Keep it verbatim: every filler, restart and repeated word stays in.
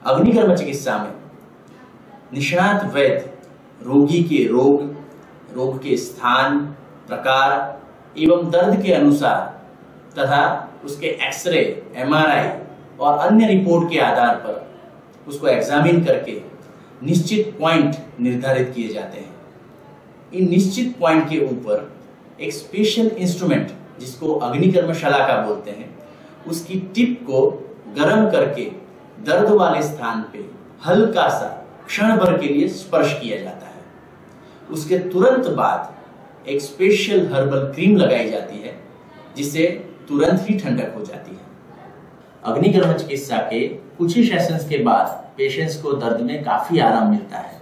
अग्निकर्म चिकित्सा में निष्णात वैद्य रोगी के रोग, रोग के स्थान, प्रकार एवं दर्द के अनुसार तथा उसके एक्सरे, एमआरआई और अन्य रिपोर्ट के आधार पर उसको एग्जामिन करके निश्चित पॉइंट निर्धारित किए जाते हैं। इन निश्चित पॉइंट के ऊपर एक स्पेशल इंस्ट्रूमेंट जिसको अग्निकर्मशाला का बोलते हैं, उसकी टिप को गर्म करके दर्द वाले स्थान पे हल्का सा क्षण भर के लिए स्पर्श किया जाता है। उसके तुरंत बाद एक स्पेशल हर्बल क्रीम लगाई जाती है जिससे तुरंत ही ठंडक हो जाती है। अग्निकर्म चिकित्सा के कुछ ही सेशंस के बाद पेशेंट्स को दर्द में काफी आराम मिलता है।